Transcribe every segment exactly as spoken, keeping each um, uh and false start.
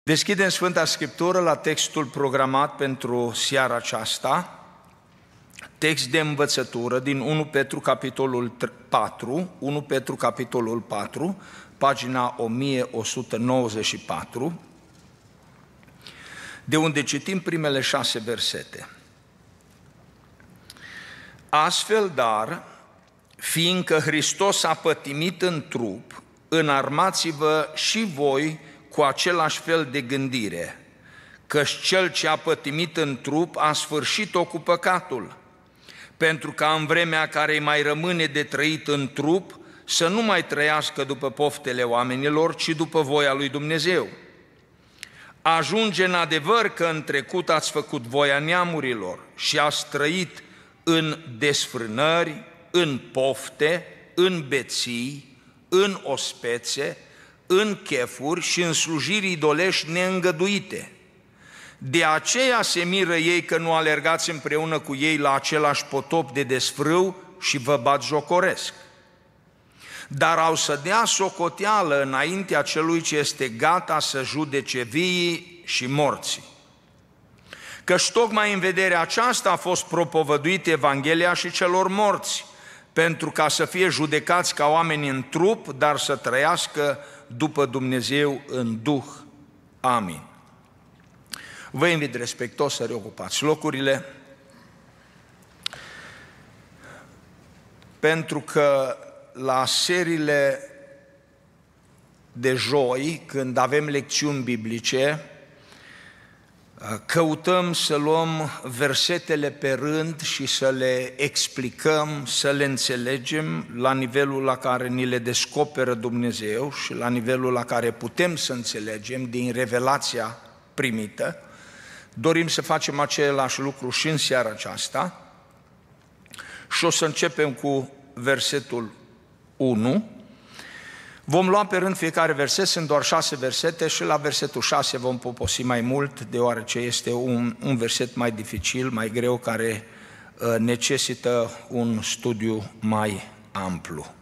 Deschidem Sfânta Scriptură la textul programat pentru seara aceasta, text de învățătură din unu Petru capitolul patru, unu Petru capitolul patru, pagina o mie o sută nouăzeci și patru, de unde citim primele șase versete. Astfel, dar, fiindcă Hristos a pătimit în trup, înarmați-vă și voi cu același fel de gândire, căci cel ce a pătimit în trup a sfârșit-o cu păcatul, pentru ca în vremea care îi mai rămâne de trăit în trup să nu mai trăiască după poftele oamenilor, ci după voia lui Dumnezeu. Ajunge în adevăr că în trecut ați făcut voia neamurilor și ați trăit în desfrânări, în pofte, în beții, în ospețe, în chefuri și în slujiri idolești neîngăduite. De aceea se miră ei că nu alergați împreună cu ei la același potop de desfrâu și vă batjocoresc. Dar au să dea socoteală înaintea celui ce este gata să judece viii și morții. Căci tocmai în vederea aceasta a fost propovăduită Evanghelia și celor morți, pentru ca să fie judecați ca oameni în trup, dar să trăiască după Dumnezeu în Duh. Amin. Vă invit respectos să reocupați locurile, pentru că la seriile de joi, când avem lecțiuni biblice, căutăm să luăm versetele pe rând și să le explicăm, să le înțelegem la nivelul la care ni le descoperă Dumnezeu și la nivelul la care putem să înțelegem din revelația primită. Dorim să facem același lucru și în seara aceasta și o să începem cu versetul unu. Vom lua pe rând fiecare verset, sunt doar șase versete și la versetul șase vom poposi mai mult, deoarece este un, un verset mai dificil, mai greu, care uh, necesită un studiu mai amplu.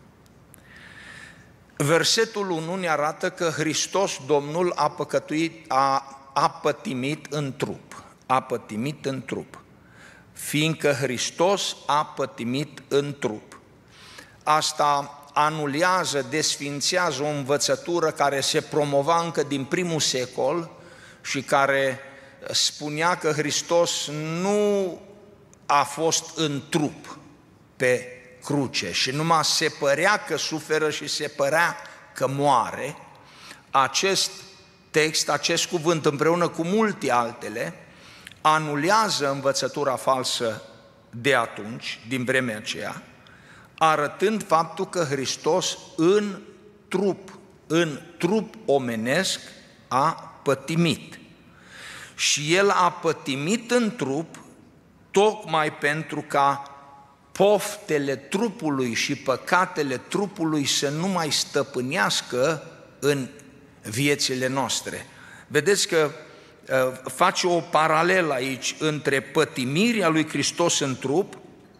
Versetul unu ne arată că Hristos, Domnul, a păcătuit, a, a pătimit în trup, a pătimit în trup, fiindcă Hristos a pătimit în trup. Asta anulează, desfințează o învățătură care se promova încă din primul secol și care spunea că Hristos nu a fost în trup pe cruce și numai se părea că suferă și se părea că moare. Acest text, acest cuvânt, împreună cu multe altele, anulează învățătura falsă de atunci, din vremea aceea, arătând faptul că Hristos în trup, în trup omenesc, a pătimit. Și El a pătimit în trup tocmai pentru ca poftele trupului și păcatele trupului să nu mai stăpânească în viețile noastre. Vedeți că uh, face o paralelă aici între pătimirea lui Hristos în trup,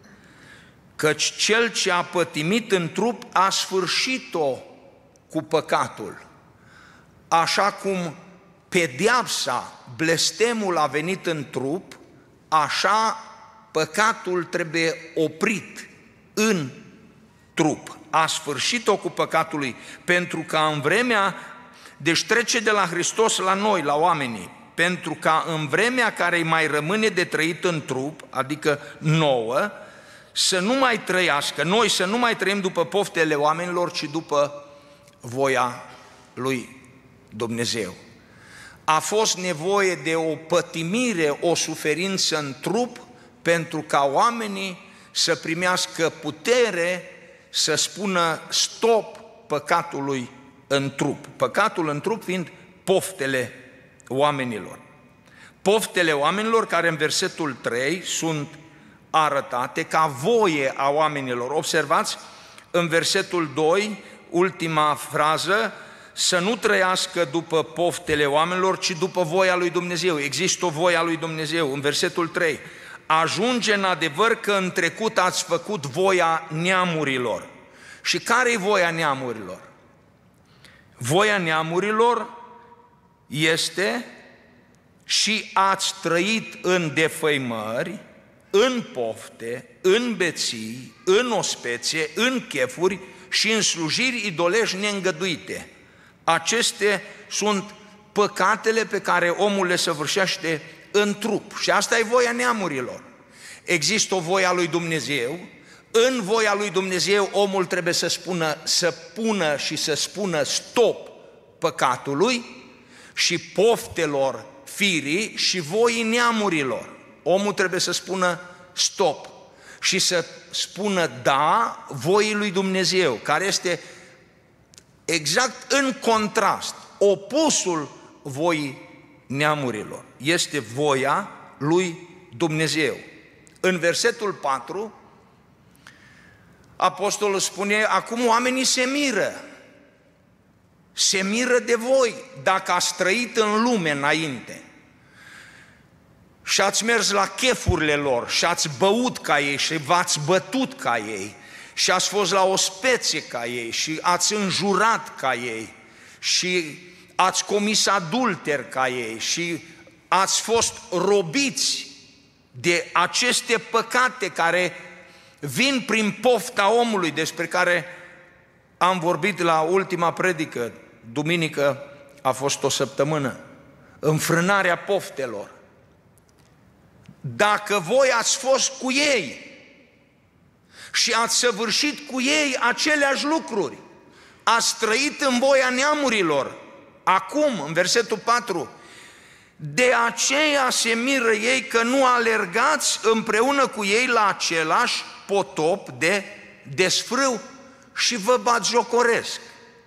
căci cel ce a pătimit în trup a sfârșit-o cu păcatul. Așa cum pedeapsa, blestemul a venit în trup, așa păcatul trebuie oprit în trup. A sfârșit-o cu păcatului, pentru că în vremea, deci trece de la Hristos la noi, la oamenii, pentru ca în vremea care îi mai rămâne de trăit în trup, adică nouă, să nu mai trăiască, noi să nu mai trăim după poftele oamenilor, ci după voia lui Dumnezeu. A fost nevoie de o pătimire, o suferință în trup, pentru ca oamenii să primească putere să spună stop păcatului în trup. Păcatul în trup fiind poftele oamenilor. Poftele oamenilor care în versetul trei sunt arătate ca voie a oamenilor. Observați, în versetul doi, ultima frază, să nu trăiască după poftele oamenilor, ci după voia lui Dumnezeu. Există o voie a lui Dumnezeu. În versetul trei, ajunge în adevăr că în trecut ați făcut voia neamurilor. Și care e voia neamurilor? Voia neamurilor este: și ați trăit în defăimări, în pofte, în beții, în ospețe, în chefuri și în slujiri idolești neîngăduite. Acestea sunt păcatele pe care omul le săvârșește în trup. Și asta e voia neamurilor. Există o voie a lui Dumnezeu. În voia lui Dumnezeu omul trebuie să spună, să pună și să spună stop păcatului și poftelor firii și voii neamurilor. Omul trebuie să spună stop și să spună da voii lui Dumnezeu, care este exact în contrast, opusul voii neamurilor. Este voia lui Dumnezeu. În versetul patru, apostolul spune: acum oamenii se miră, se miră de voi dacă ați trăit în lume înainte și ați mers la chefurile lor și ați băut ca ei și v-ați bătut ca ei și ați fost la ospețe ca ei și ați înjurat ca ei și ați comis adulter ca ei și ați fost robiți de aceste păcate care vin prin pofta omului, despre care am vorbit la ultima predică, duminică a fost o săptămână, înfrânarea poftelor. Dacă voi ați fost cu ei și ați săvârșit cu ei aceleași lucruri, ați trăit în voia neamurilor, acum, în versetul patru, de aceea se miră ei că nu alergați împreună cu ei la același potop de desfrâu și vă batjocoresc.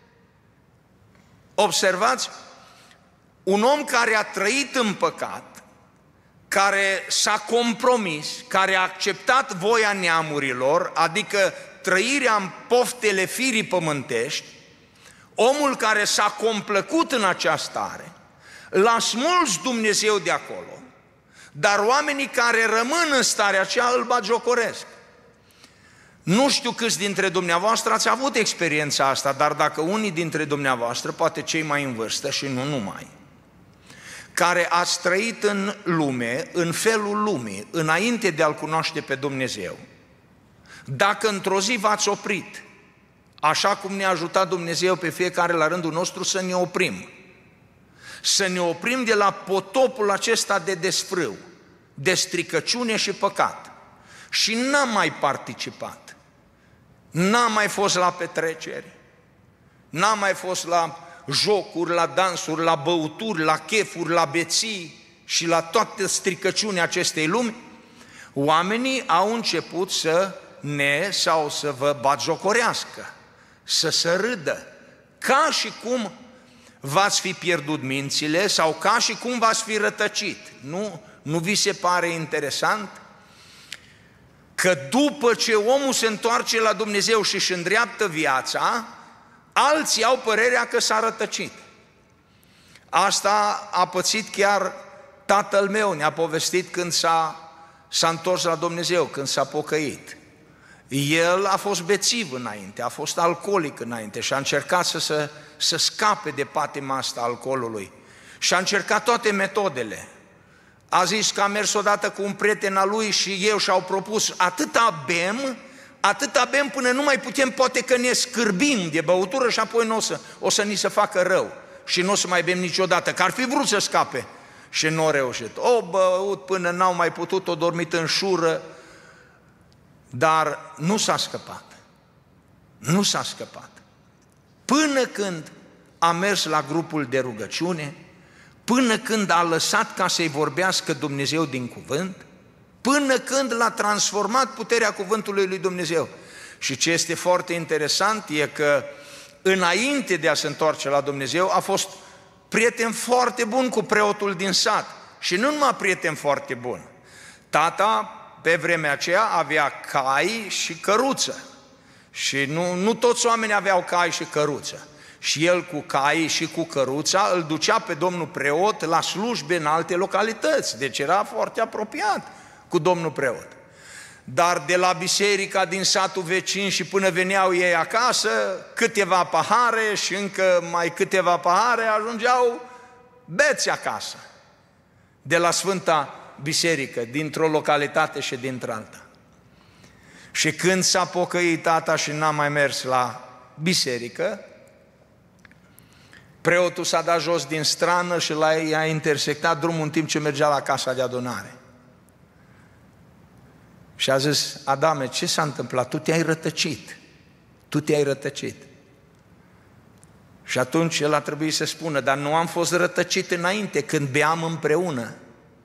Observați, un om care a trăit în păcat, care s-a compromis, care a acceptat voia neamurilor, adică trăirea în poftele firii pământești, omul care s-a complăcut în această stare, l-a smuls Dumnezeu de acolo, dar oamenii care rămân în starea aceea îl batjocoresc. Nu știu câți dintre dumneavoastră ați avut experiența asta, dar dacă unii dintre dumneavoastră, poate cei mai în vârstă și nu numai, care ați trăit în lume, în felul lumii, înainte de a-L cunoaște pe Dumnezeu, dacă într-o zi v-ați oprit, așa cum ne-a ajutat Dumnezeu pe fiecare la rândul nostru să ne oprim, să ne oprim de la potopul acesta de desfrâu, de stricăciune și păcat, și n-am mai participat, n-am mai fost la petreceri, n-am mai fost la jocuri, la dansuri, la băuturi, la chefuri, la beții și la toată stricăciunea acestei lumi, oamenii au început să ne sau să vă batjocorească, să se râdă, ca și cum v-ați fi pierdut mințile sau ca și cum v-ați fi rătăcit. Nu, nu vi se pare interesant că după ce omul se întoarce la Dumnezeu și își îndreaptă viața, alții au părerea că s-a rătăcit. Asta a pățit chiar tatăl meu, ne-a povestit când s-a, s-a întors la Dumnezeu, când s-a pocăit. El a fost bețiv înainte, a fost alcoolic înainte și a încercat să, să, să scape de patima asta alcoolului și a încercat toate metodele. A zis că a mers odată cu un prieten al lui și eu și-au propus atâta bem, atâta bem până nu mai putem, poate că ne scârbim de băutură și apoi nu o să, o să ni se facă rău și nu o să mai bem niciodată, că ar fi vrut să scape și nu a reușit. O băut până n-au mai putut, o dormit în șură, dar nu s-a scăpat, nu s-a scăpat. Până când a mers la grupul de rugăciune, până când a lăsat ca să-i vorbească Dumnezeu din cuvânt, până când l-a transformat puterea cuvântului lui Dumnezeu. Și ce este foarte interesant e că înainte de a se întoarce la Dumnezeu a fost prieten foarte bun cu preotul din sat. Și nu numai prieten foarte bun. Tata pe vremea aceea avea cai și căruță. Și nu, nu toți oamenii aveau cai și căruță. Și el cu caii și cu căruța îl ducea pe domnul preot la slujbe în alte localități. Deci era foarte apropiat cu domnul preot. Dar de la biserica din satul vecin și până veneau ei acasă, câteva pahare și încă mai câteva pahare ajungeau beți acasă, de la Sfânta Biserică, dintr-o localitate și dintr-alta. Și când s-a pocăit tata și n-a mai mers la biserică, preotul s-a dat jos din strană și l-a intersectat drumul în timp ce mergea la casa de adunare. Și a zis: Adame, ce s-a întâmplat? Tu te-ai rătăcit. Tu te-ai rătăcit. Și atunci el a trebuit să spună: dar nu am fost rătăcit înainte, când beam împreună.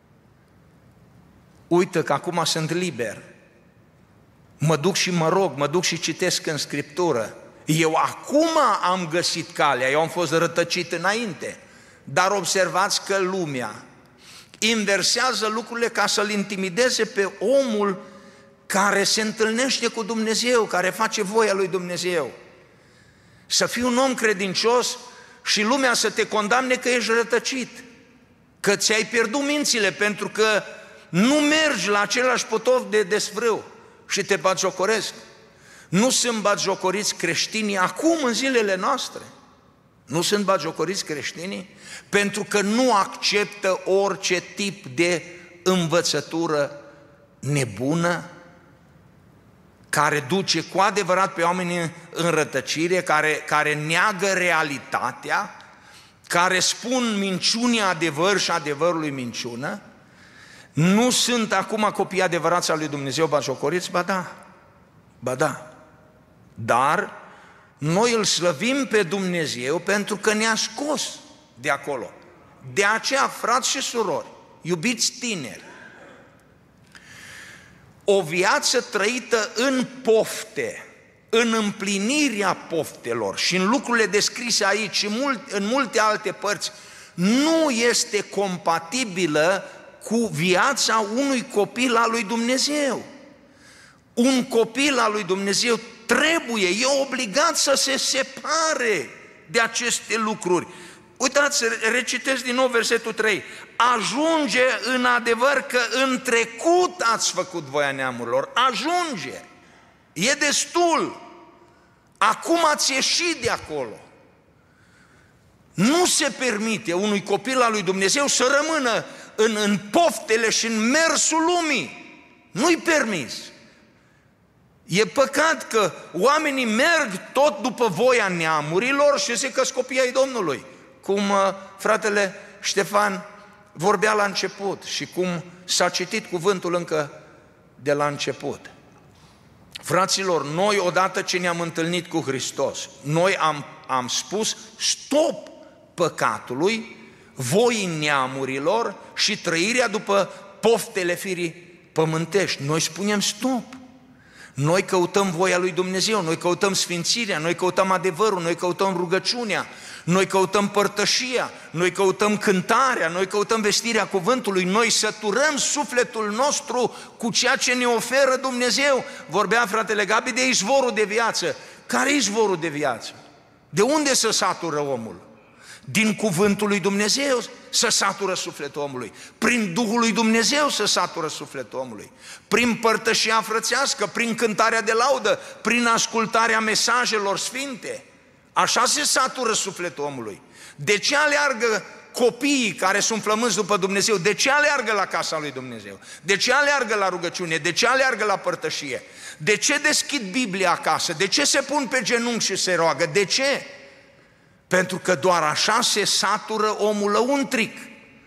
Uită că acum sunt liber. Mă duc și mă rog, mă duc și citesc în Scriptură. Eu acum am găsit calea, eu am fost rătăcit înainte. Dar observați că lumea inversează lucrurile ca să-l intimideze pe omul care se întâlnește cu Dumnezeu, care face voia lui Dumnezeu. Să fii un om credincios și lumea să te condamne că ești rătăcit, că ți-ai pierdut mințile pentru că nu mergi la același potov de desfrâu și te batjocoresc. Nu sunt batjocoriți creștinii acum, în zilele noastre? Nu sunt batjocoriți creștinii? Pentru că nu acceptă orice tip de învățătură nebună, care duce cu adevărat pe oameni în rătăcire, care, care neagă realitatea, care spun minciunii adevăr și adevărului minciună. Nu sunt acum copii adevărați al lui Dumnezeu batjocoriți? Ba da, ba da. Dar noi îl slăvim pe Dumnezeu pentru că ne-a scos de acolo. De aceea, frați și surori, iubiți tineri, o viață trăită în pofte, în împlinirea poftelor și în lucrurile descrise aici și în multe alte părți, nu este compatibilă cu viața unui copil al lui Dumnezeu. Un copil al lui Dumnezeu trebuie, e obligat să se separe de aceste lucruri. Uitați, recitesc din nou versetul trei. Ajunge în adevăr că în trecut ați făcut voia neamurilor. Ajunge. E destul. Acum ați ieșit de acolo. Nu se permite unui copil al lui Dumnezeu să rămână în, în poftele și în mersul lumii. Nu-i permis. E păcat că oamenii merg tot după voia neamurilor și zic că-s copii ai Domnului. Cum uh, fratele Ștefan vorbea la început și cum s-a citit cuvântul încă de la început. Fraților, noi odată ce ne-am întâlnit cu Hristos, noi am, am spus stop păcatului, voii neamurilor și trăirea după poftele firii pământești. Noi spunem stop. Noi căutăm voia lui Dumnezeu, noi căutăm sfințirea, noi căutăm adevărul, noi căutăm rugăciunea, noi căutăm părtășia, noi căutăm cântarea, noi căutăm vestirea cuvântului, noi săturăm sufletul nostru cu ceea ce ne oferă Dumnezeu. Vorbea fratele Gabi de izvorul de viață. Care e izvorul de viață? De unde se satură omul? Din cuvântul lui Dumnezeu să satură sufletul omului, prin Duhul lui Dumnezeu să satură sufletul omului, prin părtășia frățească, prin cântarea de laudă, prin ascultarea mesajelor sfinte. Așa se satură sufletul omului. De ce aleargă copiii care sunt flămânzi după Dumnezeu? De ce aleargă la casa lui Dumnezeu? De ce aleargă la rugăciune? De ce aleargă la părtășie? De ce deschid Biblia acasă? De ce se pun pe genunchi și se roagă? De ce? Pentru că doar așa se satură omul lăuntric.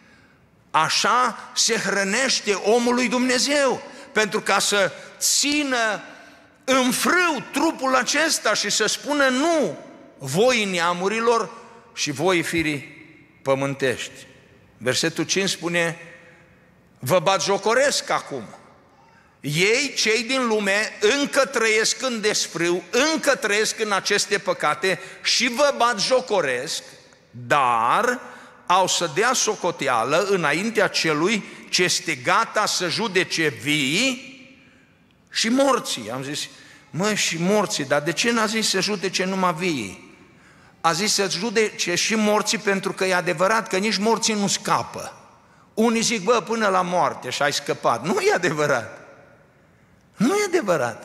Așa se hrănește omul lui Dumnezeu. Pentru ca să țină în frâu trupul acesta și să spună nu voii neamurilor și voii firii pământești. Versetul cinci spune: vă batjocoresc acum. Ei, cei din lume, încă trăiesc în desfrâu, încă trăiesc în aceste păcate și vă batjocoresc, dar au să dea socoteală înaintea celui ce este gata să judece vii și morții. Am zis, mă, și morții, dar de ce n-a zis să judece numai vii? A zis să judece și morții pentru că e adevărat că nici morții nu scapă. Unii zic, bă, până la moarte și ai scăpat. Nu e adevărat. Nu e adevărat.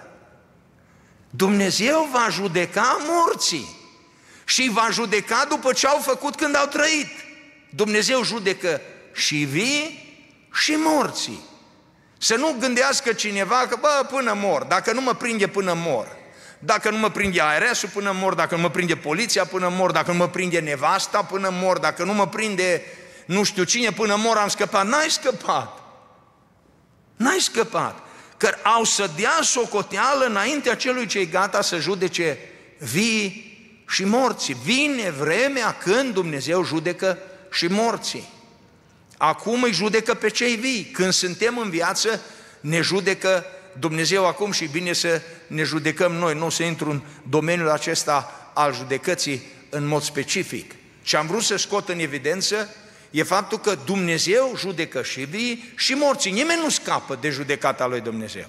Dumnezeu va judeca morții și îi va judeca după ce au făcut când au trăit. Dumnezeu judecă și vii și morții. Să nu gândească cineva că, bă, până mor, dacă nu mă prinde până mor, dacă nu mă prinde A R S-ul până mor, dacă nu mă prinde poliția până mor, dacă nu mă prinde nevasta până mor, dacă nu mă prinde nu știu cine până mor, am scăpat. N-ai scăpat. N-ai scăpat. Că au să dea socoteală înaintea celui ce-i gata să judece vii și morții. Vine vremea când Dumnezeu judecă și morții. Acum îi judecă pe cei vii. Când suntem în viață, ne judecă Dumnezeu acum și bine să ne judecăm noi. Nu o să intru în domeniul acesta al judecății în mod specific. Ce am vrut să scot în evidență e faptul că Dumnezeu judecă și vii și morții. Nimeni nu scapă de judecata lui Dumnezeu.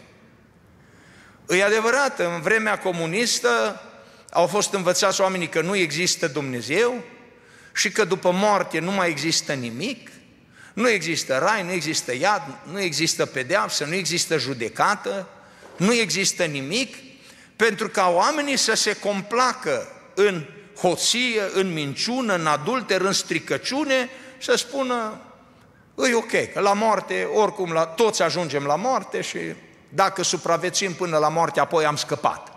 E adevărat, în vremea comunistă au fost învățați oamenii că nu există Dumnezeu și că după moarte nu mai există nimic, nu există rai, nu există iad, nu există pedeapsă, nu există judecată, nu există nimic, pentru ca oamenii să se complacă în hoție, în minciună, în adulter, în stricăciune, să spună, e ok, că la moarte, oricum la, toți ajungem la moarte și dacă supraviețuim până la moarte, apoi am scăpat.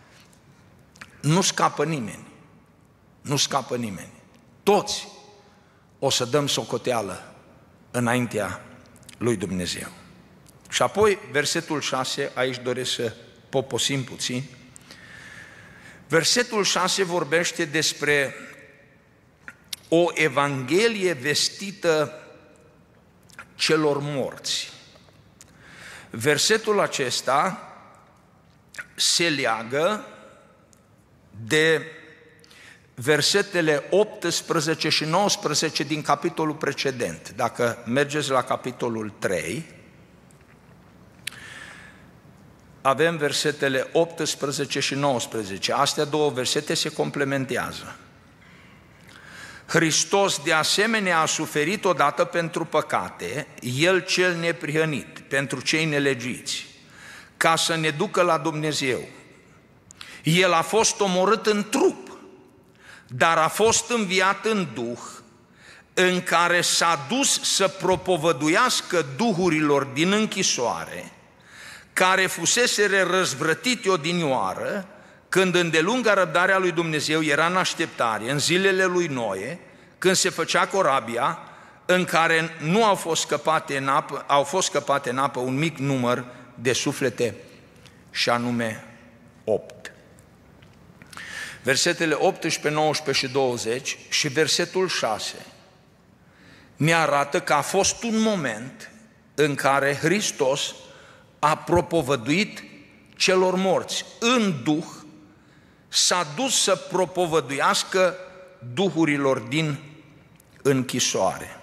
Nu scapă nimeni, nu scapă nimeni. Toți o să dăm socoteală înaintea lui Dumnezeu. Și apoi, versetul șase, aici doresc să poposim puțin. Versetul șase vorbește despre o evanghelie vestită celor morți. Versetul acesta se leagă de versetele optsprezece și nouăsprezece din capitolul precedent. Dacă mergeți la capitolul trei, avem versetele optsprezece și nouăsprezece. Astea două versete se complementează. Hristos de asemenea a suferit odată pentru păcate, El cel neprihănit, pentru cei nelegiți, ca să ne ducă la Dumnezeu. El a fost omorât în trup, dar a fost înviat în Duh, în care s-a dus să propovăduiască duhurilor din închisoare, care fuseseră răzvrătite odinioară, când îndelunga răbdarea lui Dumnezeu era în așteptare, în zilele lui Noe, când se făcea corabia, în care nu au fost scăpate în apă, au fost scăpate în apă un mic număr de suflete, și anume opt. Versetele optsprezece, nouăsprezece și douăzeci și versetul șase ne arată că a fost un moment în care Hristos a propovăduit celor morți în Duh, s-a dus să propovăduiască duhurilor din închisoare.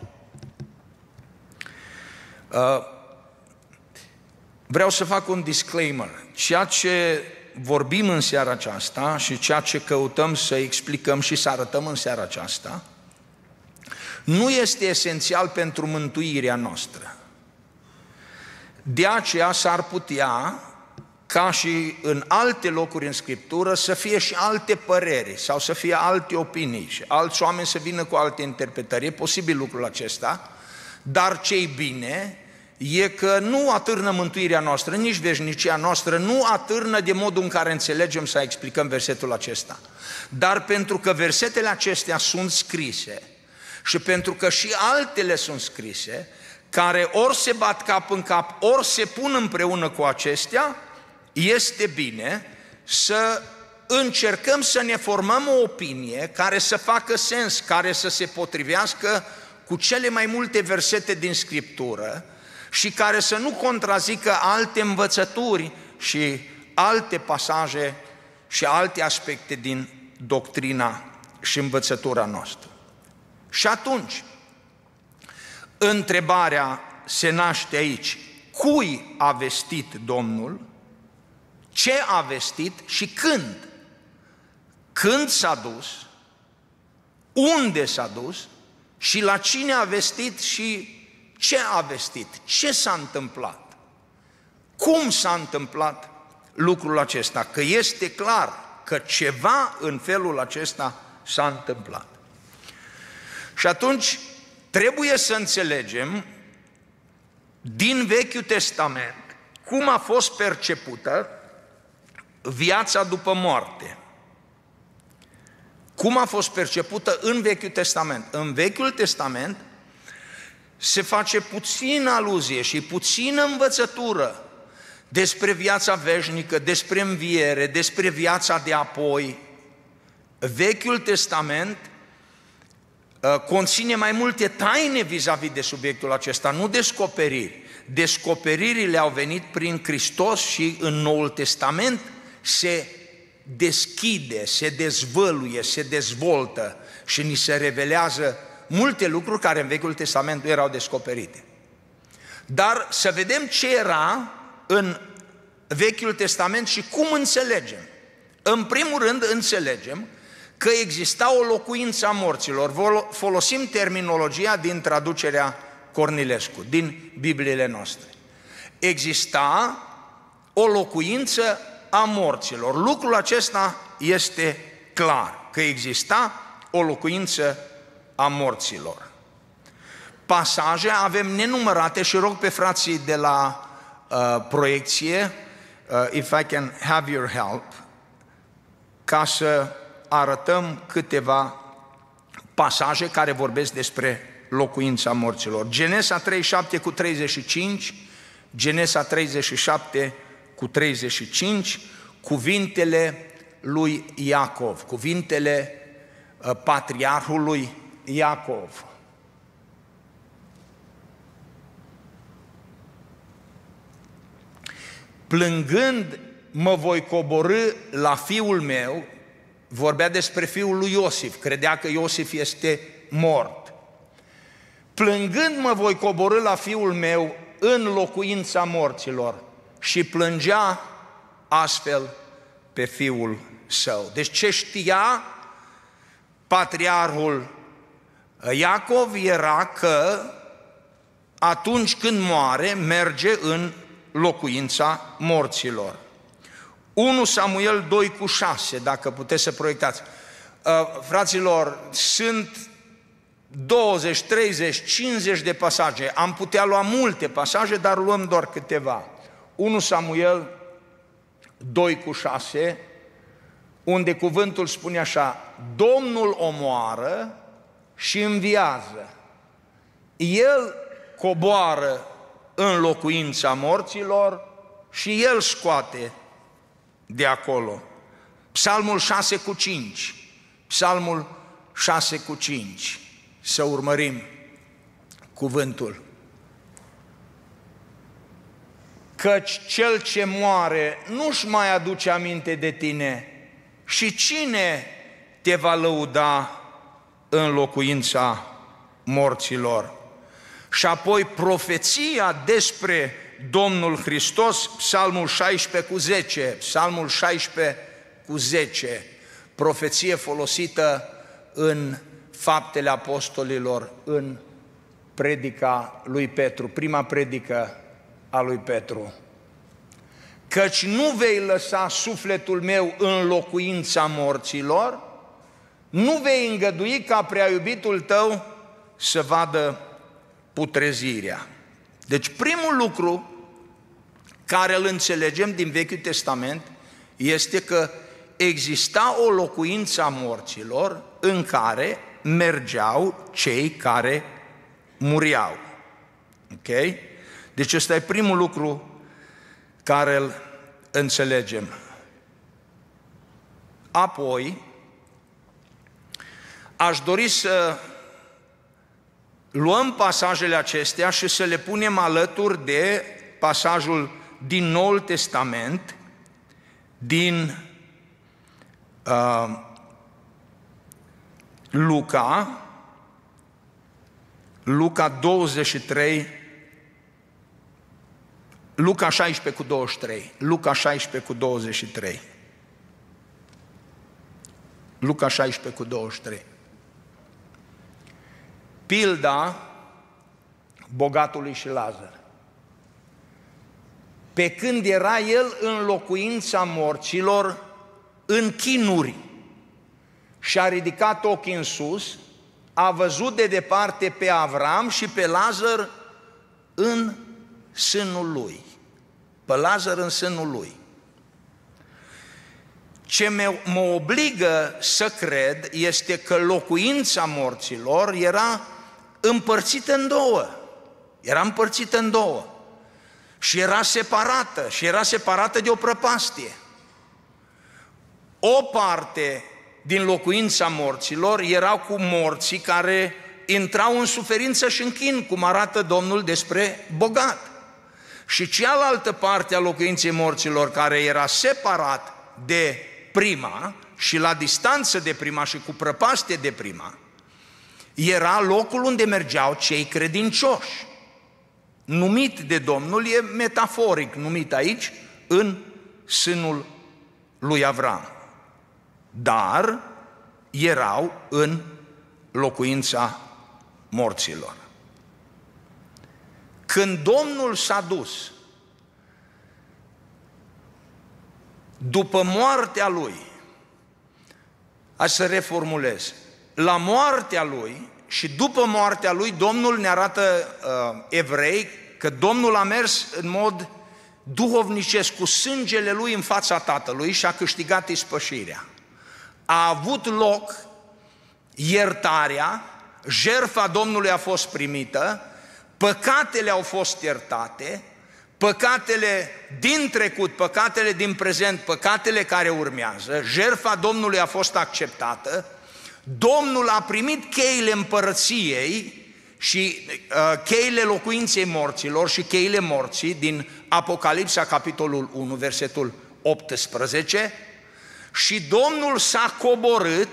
Vreau să fac un disclaimer. Ceea ce vorbim în seara aceasta și ceea ce căutăm să explicăm și să arătăm în seara aceasta nu este esențial pentru mântuirea noastră. De aceea s-ar putea, ca și în alte locuri în Scriptură, să fie și alte păreri sau să fie alte opinii și alți oameni să vină cu alte interpretări. E posibil lucrul acesta, dar ce-i bine e că nu atârnă mântuirea noastră, nici veșnicia noastră, nu atârnă de modul în care înțelegem să explicăm versetul acesta. Dar pentru că versetele acestea sunt scrise și pentru că și altele sunt scrise, care ori se bat cap în cap, ori se pun împreună cu acestea, este bine să încercăm să ne formăm o opinie care să facă sens, care să se potrivească cu cele mai multe versete din Scriptură și care să nu contrazică alte învățături și alte pasaje și alte aspecte din doctrina și învățătura noastră. Și atunci, întrebarea se naște aici: cui a vestit Domnul, ce a vestit și când? Când s-a dus, unde s-a dus și la cine a vestit și ce a vestit, ce s-a întâmplat, cum s-a întâmplat lucrul acesta, că este clar că ceva în felul acesta s-a întâmplat. Și atunci trebuie să înțelegem din Vechiul Testament cum a fost percepută viața după moarte. Cum a fost percepută în Vechiul Testament? În Vechiul Testament se face puțină aluzie și puțină învățătură despre viața veșnică, despre înviere, despre viața de apoi. Vechiul Testament uh, conține mai multe taine vis-a-vis de subiectul acesta, nu descoperiri. Descoperirile au venit prin Hristos și în Noul Testament se deschide, se dezvăluie, se dezvoltă și ni se revelează multe lucruri care în Vechiul Testament nu erau descoperite. Dar să vedem ce era în Vechiul Testament și cum înțelegem. În primul rând înțelegem că exista o locuință a morților. Folosim terminologia din traducerea Cornilescu, din Bibliile noastre. Exista o locuință a morților. Lucrul acesta este clar, că exista o locuință a morților. Pasaje avem nenumărate și rog pe frații de la uh, proiecție, uh, if I can have your help, ca să arătăm câteva pasaje care vorbesc despre locuința morților. Genesa treizeci și șapte cu treizeci și cinci, Genesa treizeci și șapte cu treizeci și cinci, cuvintele lui Iacov, cuvintele uh, patriarhului Iacov. Plângând mă voi coborî la fiul meu, vorbea despre fiul lui Iosif, credea că Iosif este mort. Plângând mă voi coborî la fiul meu în locuința morților, și plângea astfel pe fiul său. Deci ce știa patriarhul Iacov era că atunci când moare, merge în locuința morților. unu Samuel doi cu șase, dacă puteți să proiectați. Fraților, sunt douăzeci, treizeci, cincizeci de pasaje. Am putea lua multe pasaje, dar luăm doar câteva. unu Samuel doi cu șase, unde cuvântul spune așa: Domnul omoară și înviază. El coboară în locuința morților și El scoate de acolo. Psalmul șase cu cinci, Psalmul șase cu cinci, să urmărim cuvântul. Căci cel ce moare nu-și mai aduce aminte de tine, și cine te va lăuda în locuința morților? Și apoi profeția despre Domnul Hristos, Psalmul șaisprezece cu zece, Psalmul șaisprezece cu zece, profeție folosită în Faptele Apostolilor, în predica lui Petru, prima predică a lui Petru. Căci nu vei lăsa sufletul meu în locuința morților, nu vei îngădui ca prea iubitul tău să vadă putrezirea. Deci primul lucru care îl înțelegem din Vechiul Testament este că exista o locuință a morților în care mergeau cei care muriau. Ok? Deci ăsta e primul lucru care îl înțelegem. Apoi, aș dori să luăm pasajele acestea și să le punem alături de pasajul din Noul Testament, din uh, Luca, Luca douăzeci și trei, Luca șaisprezece cu douăzeci și trei, Luca șaisprezece cu douăzeci și trei, Luca șaisprezece cu douăzeci și trei. Pilda bogatului și Lazar. Pe când era el în locuința morților, în chinuri, și-a ridicat ochii în sus a văzut de departe pe Avram și pe Lazar în sânul lui. Pe Lazar în sânul lui. Ce mă obligă să cred este că locuința morților era împărțită în două. Era împărțită în două. Și era separată. Și era separată de o prăpastie. O parte din locuința morților erau cu morții care intrau în suferință și în chin, cum arată Domnul despre bogat. Și cealaltă parte a locuinței morților, care era separat de prima și la distanță de prima și cu prăpastie de prima, era locul unde mergeau cei credincioși. Numit de Domnul, e metaforic numit aici, în sânul lui Avram. Dar erau în locuința morților. Când Domnul s-a dus, după moartea Lui, hai să reformulez, la moartea Lui și după moartea Lui, Domnul ne arată uh, evrei că Domnul a mers în mod duhovnicesc cu sângele Lui în fața Tatălui și a câștigat ispășirea. A avut loc iertarea, jertfa Domnului a fost primită, păcatele au fost iertate, păcatele din trecut, păcatele din prezent, păcatele care urmează, jertfa Domnului a fost acceptată, Domnul a primit cheile împărăției și uh, cheile locuinței morților și cheile morții din Apocalipsa, capitolul unu, versetul optsprezece, și Domnul s-a coborât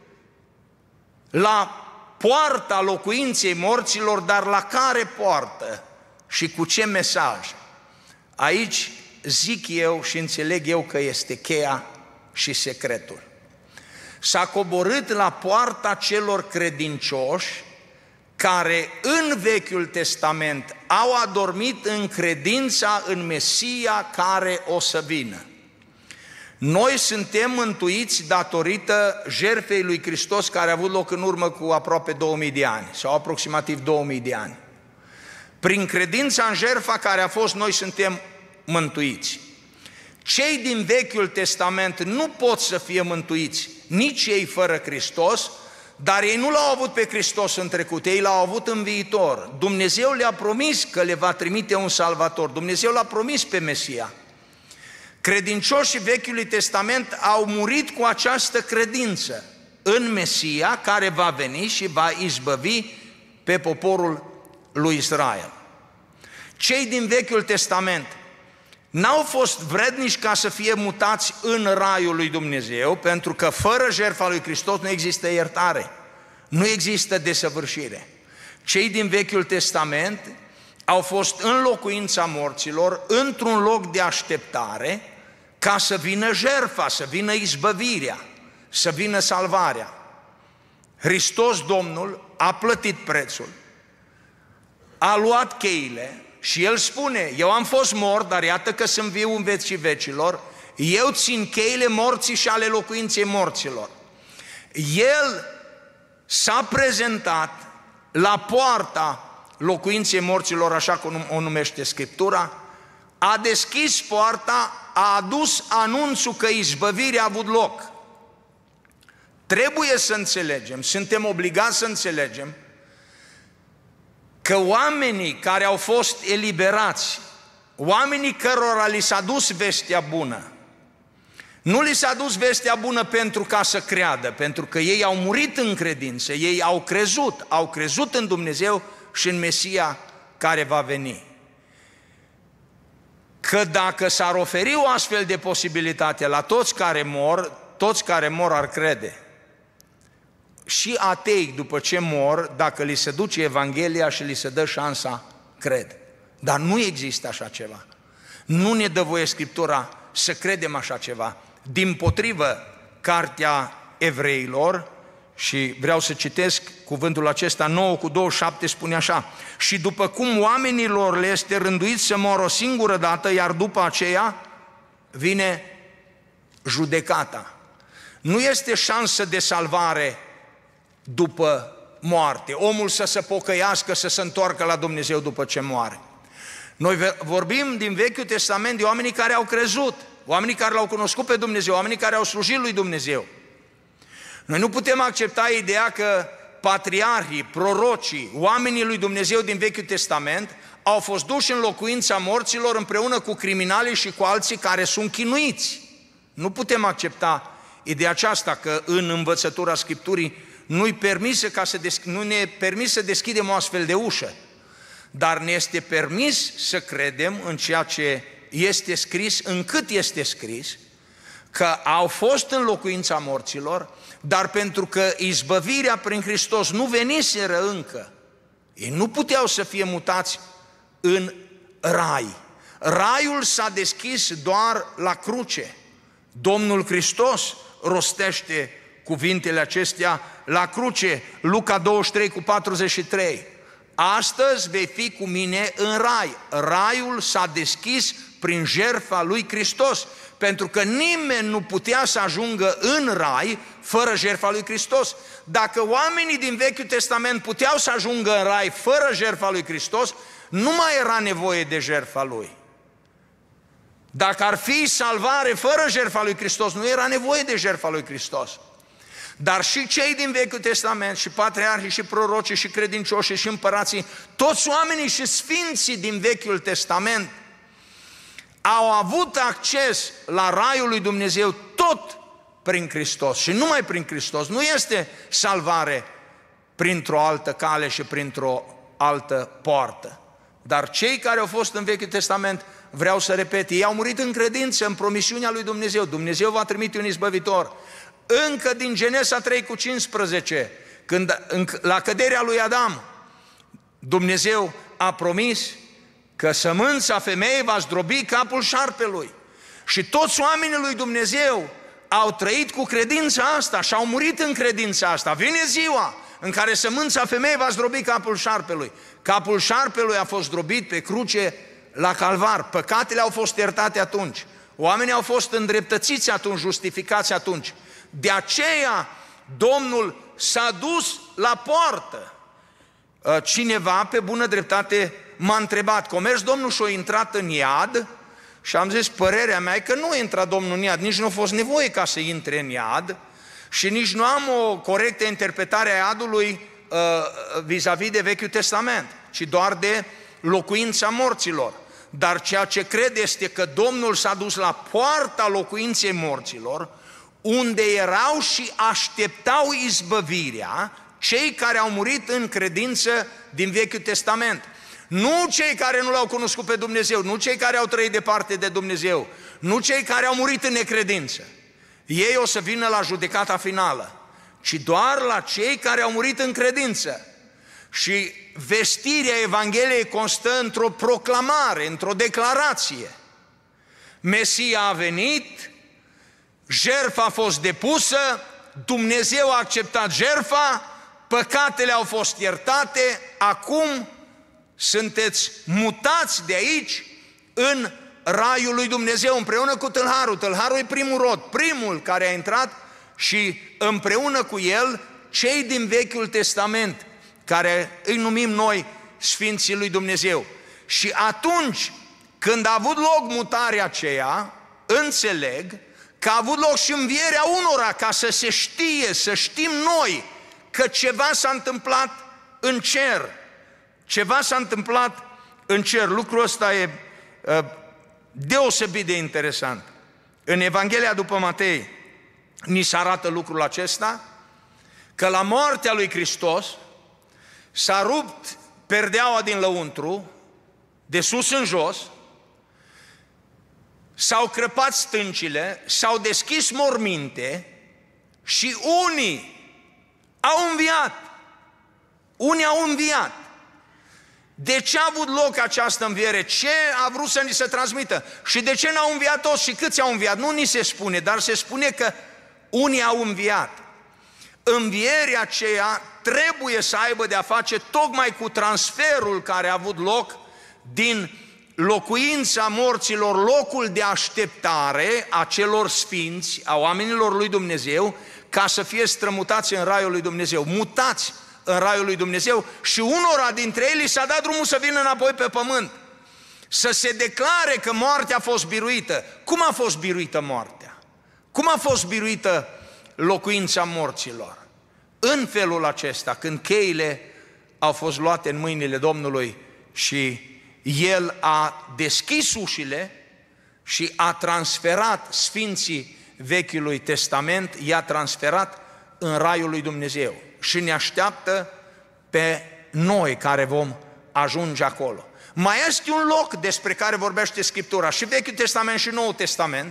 la poarta locuinței morților, dar la care poartă și cu ce mesaj? Aici zic eu și înțeleg eu că este cheia și secretul. S-a coborât la poarta celor credincioși care în Vechiul Testament au adormit în credința în Mesia care o să vină. Noi suntem mântuiți datorită jertfei lui Hristos care a avut loc în urmă cu aproape două mii de ani sau aproximativ două mii de ani. Prin credința în jertfa care a fost, noi suntem mântuiți. Cei din Vechiul Testament nu pot să fie mântuiți, nici ei fără Hristos, dar ei nu l-au avut pe Hristos în trecut, ei l-au avut în viitor. Dumnezeu le-a promis că le va trimite un salvator, Dumnezeu l-a promis pe Mesia. Credincioșii Vechiului Testament au murit cu această credință în Mesia care va veni și va izbăvi pe poporul lui Israel. Cei din Vechiul Testament n-au fost vrednici ca să fie mutați în raiul lui Dumnezeu, pentru că fără jertfa lui Hristos nu există iertare, nu există desăvârșire. Cei din Vechiul Testament au fost în locuința morților, într-un loc de așteptare, ca să vină jertfa, să vină izbăvirea, să vină salvarea. Hristos Domnul a plătit prețul, a luat cheile și El spune, eu am fost mort, dar iată că sunt viu în vecii vecilor, eu țin cheile morții și ale locuinței morților. El s-a prezentat la poarta locuinței morților, așa cum o numește Scriptura, a deschis poarta, a adus anunțul că izbăvirea a avut loc. Trebuie să înțelegem, suntem obligați să înțelegem că oamenii care au fost eliberați, oamenii cărora li s-a dus vestea bună, nu li s-a dus vestea bună pentru ca să creadă, pentru că ei au murit în credință, ei au crezut, au crezut în Dumnezeu și în Mesia care va veni. Că dacă s-ar oferi o astfel de posibilitate la toți care mor, toți care mor ar crede. Și atei, după ce mor, dacă li se duce Evanghelia și li se dă șansa, cred. Dar nu există așa ceva. Nu ne dă voie Scriptura să credem așa ceva. Dimpotrivă, Cartea Evreilor, și vreau să citesc cuvântul acesta, nouă cu douăzeci și șapte, spune așa: și după cum oamenilor le este rânduit să moară o singură dată, iar după aceea vine judecata. Nu este șansă de salvare după moarte, omul să se pocăiască, să se întoarcă la Dumnezeu după ce moare. Noi vorbim din Vechiul Testament de oamenii care au crezut, oamenii care l-au cunoscut pe Dumnezeu, oamenii care au slujit lui Dumnezeu. Noi nu putem accepta ideea că patriarhii, prorocii, oamenii lui Dumnezeu din Vechiul Testament au fost duși în locuința morților împreună cu criminalii și cu alții care sunt chinuiți. Nu putem accepta ideea aceasta, că în învățătura Scripturii nu-i permisă ca să desch- nu ne permis să deschidem o astfel de ușă, dar ne este permis să credem în ceea ce este scris, încât este scris, că au fost în locuința morților, dar pentru că izbăvirea prin Hristos nu veniseră încă, ei nu puteau să fie mutați în rai. Raiul s-a deschis doar la cruce. Domnul Hristos rostește cuvintele acestea la cruce, Luca douăzeci și trei cu patruzeci și trei. Astăzi vei fi cu mine în rai. Raiul s-a deschis prin jertfa lui Hristos, pentru că nimeni nu putea să ajungă în rai fără jertfa lui Hristos. Dacă oamenii din Vechiul Testament puteau să ajungă în rai fără jertfa lui Hristos, nu mai era nevoie de jertfa lui. Dacă ar fi salvare fără jertfa lui Hristos, nu era nevoie de jertfa lui Hristos. Dar și cei din Vechiul Testament, și patriarhii, și prorocii, și credincioșii, și împărații, toți oamenii și sfinții din Vechiul Testament au avut acces la raiul lui Dumnezeu tot prin Hristos și numai prin Hristos. Nu este salvare printr-o altă cale și printr-o altă poartă. Dar cei care au fost în Vechiul Testament, vreau să repet, ei au murit în credință, în promisiunea lui Dumnezeu. Dumnezeu va trimite un izbăvitor. Încă din Genesa trei cu cincisprezece, când la căderea lui Adam, Dumnezeu a promis că sămânța femeii va zdrobi capul șarpelui. Și toți oamenii lui Dumnezeu au trăit cu credința asta și au murit în credința asta. Vine ziua în care sămânța femeii va zdrobi capul șarpelui. Capul șarpelui a fost zdrobit pe cruce la Calvar. Păcatele au fost iertate atunci. Oamenii au fost îndreptățiți atunci, justificați atunci. De aceea Domnul s-a dus la poartă. Cineva pe bună dreptate m-a întrebat, că a mers Domnul și a intrat în iad, și am zis, părerea mea e că nu a intrat Domnul în iad, nici nu a fost nevoie ca să intre în iad și nici nu am o corectă interpretare a iadului uh, vis-a-vis de Vechiul Testament, ci doar de locuința morților. Dar ceea ce cred este că Domnul s-a dus la poarta locuinței morților, unde erau și așteptau izbăvirea cei care au murit în credință din Vechiul Testament. Nu cei care nu l-au cunoscut pe Dumnezeu, nu cei care au trăit departe de Dumnezeu, nu cei care au murit în necredință. Ei o să vină la judecata finală, ci doar la cei care au murit în credință. Și vestirea Evangheliei constă într-o proclamare, într-o declarație. Mesia a venit, jertfa a fost depusă, Dumnezeu a acceptat jertfa, păcatele au fost iertate, acum sunteți mutați de aici în raiul lui Dumnezeu împreună cu tâlharul. Tâlharul e primul rod, primul care a intrat, și împreună cu el cei din Vechiul Testament, care îi numim noi Sfinții lui Dumnezeu. Și atunci când a avut loc mutarea aceea, înțeleg că a avut loc și învierea unora, ca să se știe, să știm noi că ceva s-a întâmplat în cer. Ceva s-a întâmplat în cer. Lucrul ăsta e uh, deosebit de interesant. În Evanghelia după Matei ni se arată lucrul acesta, că la moartea lui Hristos s-a rupt perdeaua din lăuntru, de sus în jos, s-au crăpat stâncile, s-au deschis morminte și unii au înviat. Unii au înviat. De ce a avut loc această înviere? Ce a vrut să ni se transmită? Și de ce n-au înviat toți? Și câți au înviat? Nu ni se spune, dar se spune că unii au înviat. Învierea aceea trebuie să aibă de-a face tocmai cu transferul care a avut loc din locuința morților, locul de așteptare a celor sfinți, a oamenilor lui Dumnezeu, ca să fie strămutați în raiul lui Dumnezeu, mutați în raiul lui Dumnezeu și unora dintre ei li s-a dat drumul să vină înapoi pe pământ, să se declare că moartea a fost biruită. Cum a fost biruită moartea? Cum a fost biruită locuința morților? În felul acesta, când cheile au fost luate în mâinile Domnului și El a deschis ușile și a transferat sfinții Vechiului Testament, i-a transferat în raiul lui Dumnezeu și ne așteaptă pe noi care vom ajunge acolo. Mai este un loc despre care vorbește Scriptura, și Vechiul Testament și Noul Testament,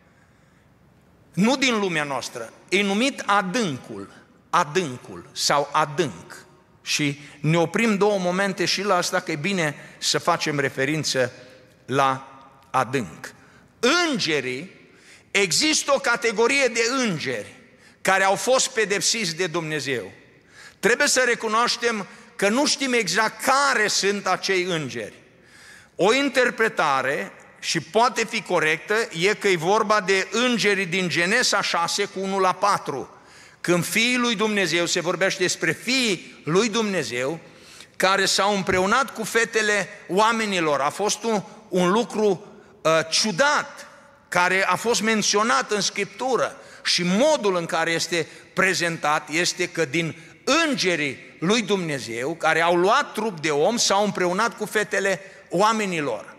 nu din lumea noastră, e numit adâncul, adâncul sau adânc. Și ne oprim două momente și la asta, că e bine să facem referință la adânc. Îngerii, există o categorie de îngeri care au fost pedepsiți de Dumnezeu. Trebuie să recunoaștem că nu știm exact care sunt acei îngeri. O interpretare, și poate fi corectă, e că e vorba de îngerii din Genesa șase cu unu la patru, când fiii lui Dumnezeu, se vorbește despre fiii lui Dumnezeu, care s-au împreunat cu fetele oamenilor. A fost un, un lucru uh, ciudat, care a fost menționat în Scriptură, și modul în care este prezentat este că din îngerii lui Dumnezeu, care au luat trup de om, s-au împreunat cu fetele oamenilor.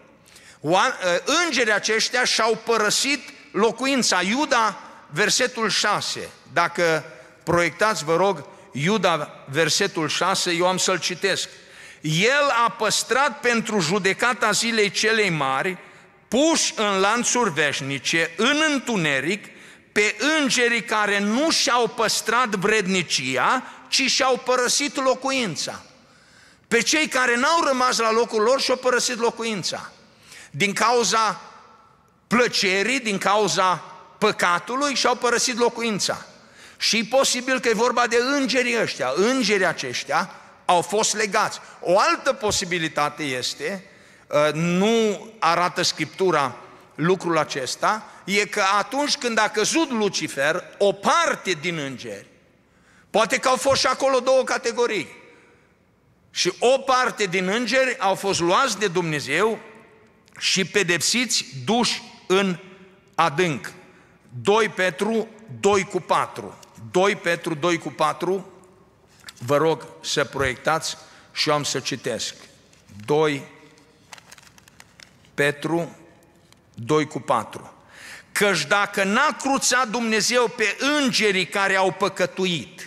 Îngerii aceștia și-au părăsit locuința. Iuda, versetul șase, dacă proiectați, vă rog, Iuda, versetul șase, eu am să-l citesc. El a păstrat pentru judecata zilei celei mari, puși în lanțuri veșnice, în întuneric, pe îngerii care nu și-au păstrat vrednicia, ci și-au părăsit locuința. Pe cei care n-au rămas la locul lor și-au părăsit locuința. Din cauza plăcerii, din cauza păcatului, și-au părăsit locuința. Și e posibil că e vorba de îngerii ăștia. Îngerii aceștia au fost legați. O altă posibilitate este, nu arată Scriptura lucrul acesta, e că atunci când a căzut Lucifer, o parte din îngeri, poate că au fost și acolo două categorii, și o parte din îngeri au fost luați de Dumnezeu și pedepsiți, duși în adânc. doi Petru doi cu patru. doi Petru doi cu patru, vă rog să proiectați și eu am să citesc. doi Petru doi cu patru. Căci dacă n-a cruțat Dumnezeu pe îngerii care au păcătuit,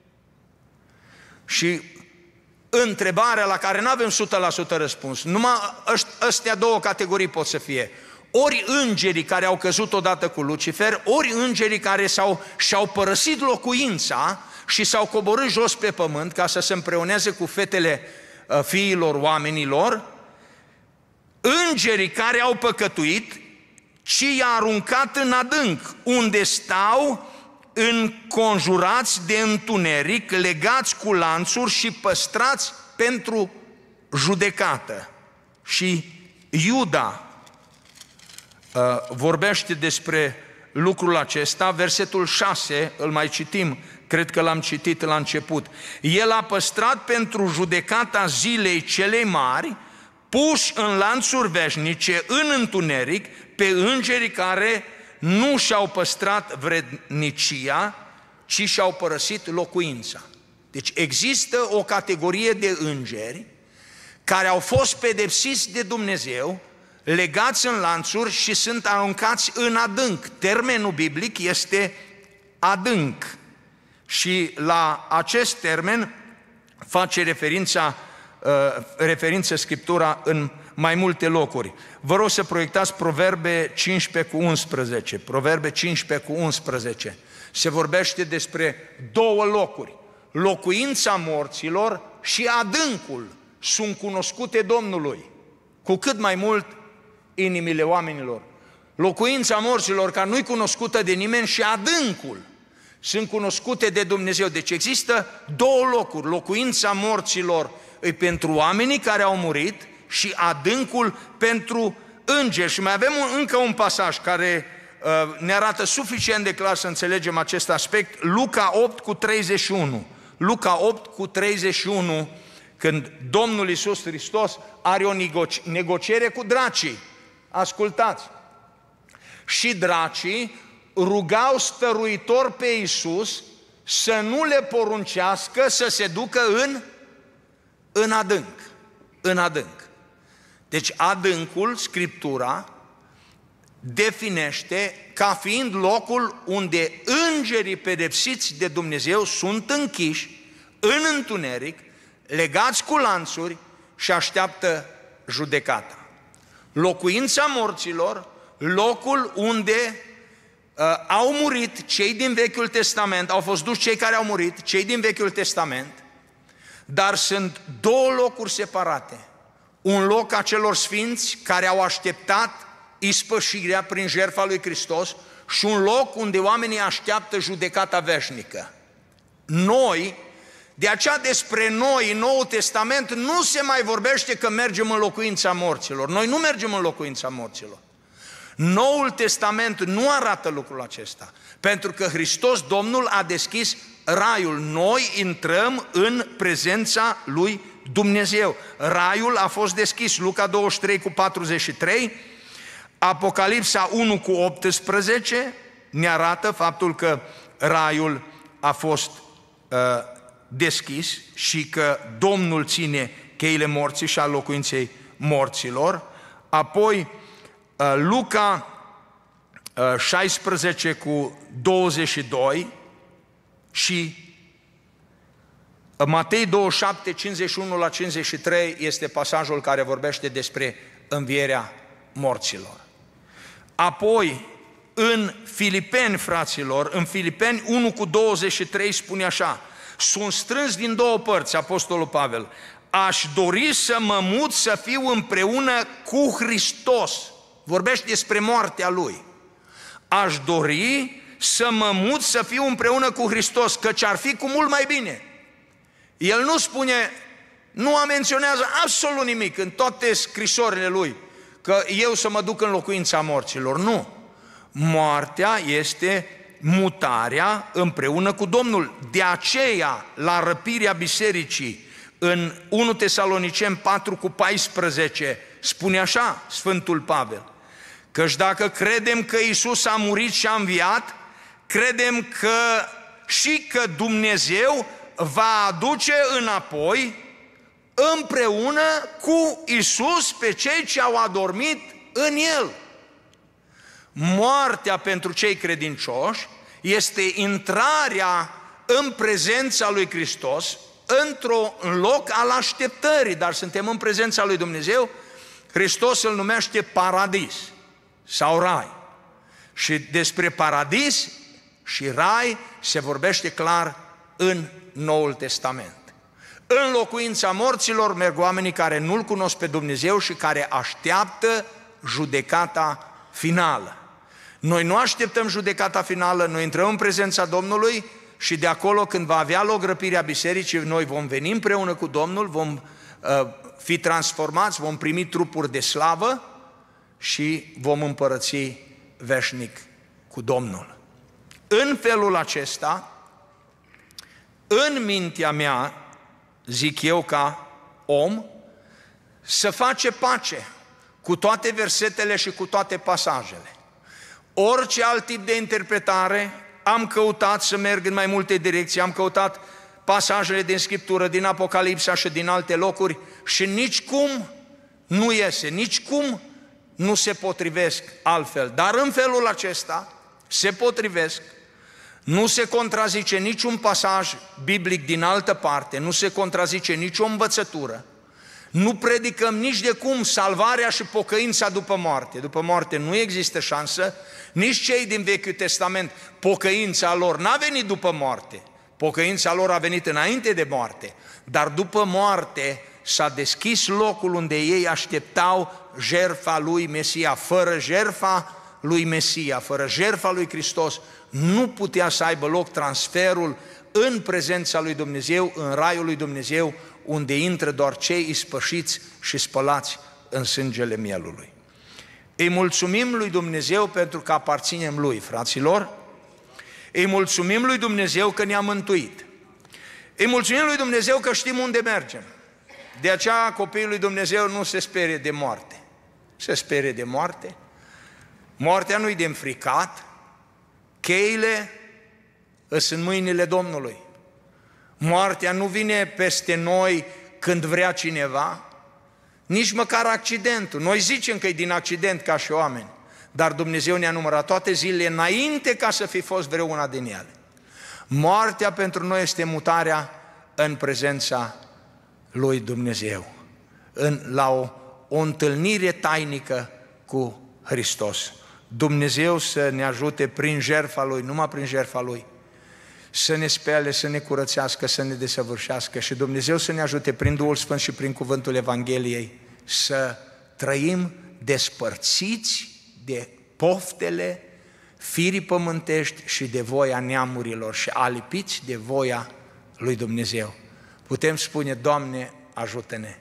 și întrebarea la care nu avem o sută la sută răspuns, numai ăstea două categorii pot să fie: ori îngerii care au căzut odată cu Lucifer, ori îngerii care s-au, și-au părăsit locuința și s-au coborât jos pe pământ ca să se împreuneze cu fetele uh, fiilor oamenilor. Îngerii care au păcătuit, ci i-a aruncat în adânc, unde stau înconjurați de întuneric, legați cu lanțuri și păstrați pentru judecată. Și Iuda uh, vorbește despre lucrul acesta, versetul șase, îl mai citim, cred că l-am citit la început. El a păstrat pentru judecata zilei celei mari, puși în lanțuri veșnice, în întuneric, pe îngerii care nu și-au păstrat vrednicia, ci și-au părăsit locuința. Deci există o categorie de îngeri care au fost pedepsiți de Dumnezeu, legați în lanțuri și sunt aruncați în adânc. Termenul biblic este adânc și la acest termen face referința, uh, referință Scriptura în mai multe locuri. Vă rog să proiectați Proverbe cincisprezece cu unsprezece. Proverbe cincisprezece cu unsprezece. Se vorbește despre două locuri. Locuința morților și adâncul sunt cunoscute Domnului. Cu cât mai mult inimile oamenilor. Locuința morților, care nu-i cunoscută de nimeni, și adâncul sunt cunoscute de Dumnezeu. Deci există două locuri. Locuința morților e pentru oamenii care au murit și adâncul pentru îngeri. Și mai avem un, încă un pasaj care uh, ne arată suficient de clar să înțelegem acest aspect. Luca opt cu treizeci și unu. Luca opt cu treizeci și unu, când Domnul Iisus Hristos are o negociere cu dracii. Ascultați! Și dracii rugau stăruitor pe Iisus să nu le poruncească să se ducă în, în adânc. În adânc. Deci adâncul, Scriptura, definește ca fiind locul unde îngerii pedepsiți de Dumnezeu sunt închiși în întuneric, legați cu lanțuri și așteaptă judecata. Locuința morților, locul unde uh, au murit cei din Vechiul Testament, au fost duși cei care au murit, cei din Vechiul Testament, dar sunt două locuri separate. Un loc a celor sfinți care au așteptat ispășirea prin jertfa lui Hristos și un loc unde oamenii așteaptă judecata veșnică. Noi, de aceea despre noi în Noul Testament nu se mai vorbește că mergem în locuința morților. Noi nu mergem în locuința morților. Noul Testament nu arată lucrul acesta, pentru că Hristos Domnul a deschis raiul. Noi intrăm în prezența lui Dumnezeu. Raiul a fost deschis, Luca douăzeci și trei cu patruzeci și trei, Apocalipsa unu cu optsprezece ne arată faptul că raiul a fost uh, deschis și că Domnul ține cheile morții și a locuinței morților. Apoi uh, Luca uh, șaisprezece cu douăzeci și doi și Matei douăzeci și șapte, cincizeci și unu la cincizeci și trei este pasajul care vorbește despre învierea morților. Apoi, în Filipeni, fraților, în Filipeni unu cu douăzeci și trei spune așa: sunt strâns din două părți, Apostolul Pavel, aș dori să mă mut să fiu împreună cu Hristos. Vorbește despre moartea Lui. Aș dori să mă mut să fiu împreună cu Hristos, căci ar fi cu mult mai bine. El nu spune, nu menționează absolut nimic în toate scrisorile lui, că eu să mă duc în locuința morților. Nu. Moartea este mutarea împreună cu Domnul. De aceea, la răpirea bisericii, în unu Tesaloniceni patru cu paisprezece, spune așa Sfântul Pavel: căci dacă credem că Iisus a murit și a înviat, credem că și că Dumnezeu va aduce înapoi împreună cu Iisus pe cei ce au adormit în El. Moartea pentru cei credincioși este intrarea în prezența lui Hristos într-un loc al așteptării, dar suntem în prezența lui Dumnezeu. Hristos îl numește paradis sau rai. Și despre paradis și rai se vorbește clar în Noul Testament. În locuința morților merg oamenii care nu-L cunosc pe Dumnezeu și care așteaptă judecata finală. Noi nu așteptăm judecata finală, noi intrăm în prezența Domnului și de acolo, când va avea loc răpirea bisericii, noi vom veni împreună cu Domnul, vom uh, fi transformați, vom primi trupuri de slavă și vom împărăți veșnic cu Domnul. În felul acesta, în mintea mea, zic eu ca om, să face pace cu toate versetele și cu toate pasajele. Orice alt tip de interpretare, am căutat să merg în mai multe direcții, am căutat pasajele din Scriptură, din Apocalipsa și din alte locuri și nicicum nu iese, nicicum nu se potrivesc altfel. Dar în felul acesta se potrivesc. Nu se contrazice niciun pasaj biblic din altă parte, nu se contrazice nicio învățătură. Nu predicăm nici de cum salvarea și pocăința după moarte. După moarte nu există șansă, nici cei din Vechiul Testament, pocăința lor n-a venit după moarte. Pocăința lor a venit înainte de moarte, dar după moarte s-a deschis locul unde ei așteptau jertfa lui Mesia. Fără jertfa lui Mesia, fără jertfa lui Hristos, nu putea să aibă loc transferul în prezența lui Dumnezeu, în raiul lui Dumnezeu, unde intră doar cei ispășiți și spălați în sângele mielului. Îi mulțumim lui Dumnezeu pentru că aparținem Lui, fraților. Îi mulțumim lui Dumnezeu că ne-a mântuit. Îi mulțumim lui Dumnezeu că știm unde mergem. De aceea copiii lui Dumnezeu nu se sperie de moarte. Se sperie de moarte. Moartea nu-i de înfricat. Cheile sunt în mâinile Domnului. Moartea nu vine peste noi când vrea cineva, nici măcar accidentul. Noi zicem că e din accident ca și oameni, dar Dumnezeu ne-a numărat toate zilele înainte ca să fi fost vreuna din ele. Moartea pentru noi este mutarea în prezența lui Dumnezeu, în, la o, o întâlnire tainică cu Hristos. Dumnezeu să ne ajute prin jertfa Lui, numai prin jertfa Lui, să ne spele, să ne curățească, să ne desăvârșească și Dumnezeu să ne ajute prin Duhul Sfânt și prin cuvântul Evangheliei să trăim despărțiți de poftele firii pământești și de voia neamurilor și alipiți de voia lui Dumnezeu. Putem spune, Doamne, ajută-ne!